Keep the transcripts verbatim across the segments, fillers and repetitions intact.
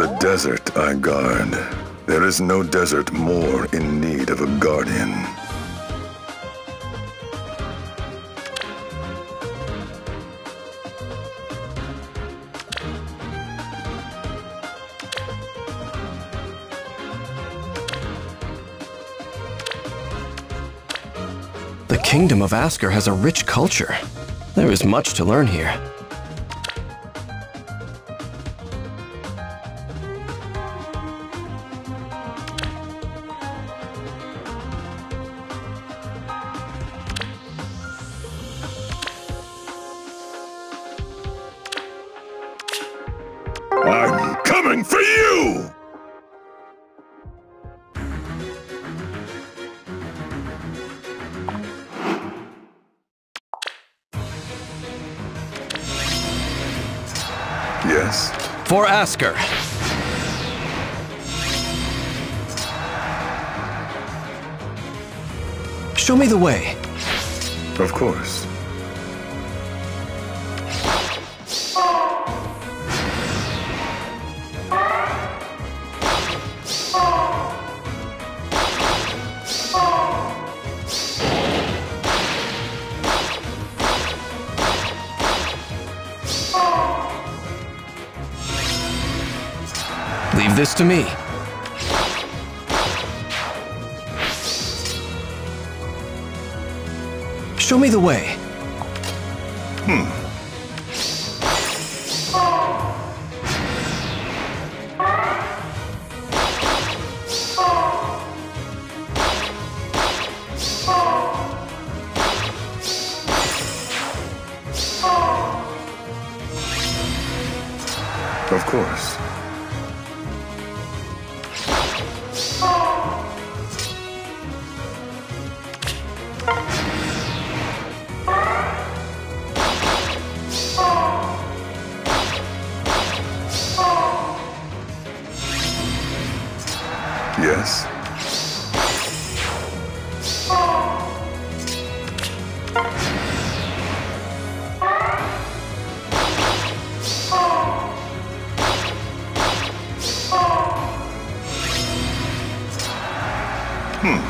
The desert I guard. There is no desert more in need of a guardian. The Kingdom of Asker has a rich culture. There is much to learn here. I'm coming for you! Yes? For Asker. Show me the way. Of course. Leave this to me. Show me the way. Hmm. Of course. Yes? Hmm.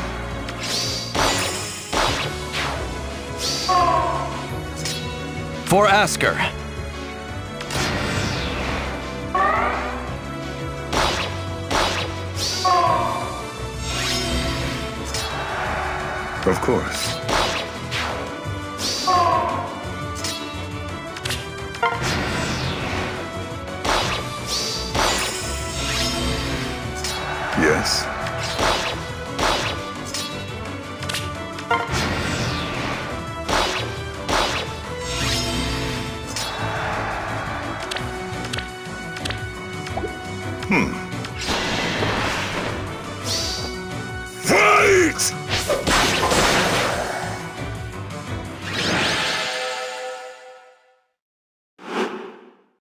For Asker. Of course. Yes? Hmm. Fight!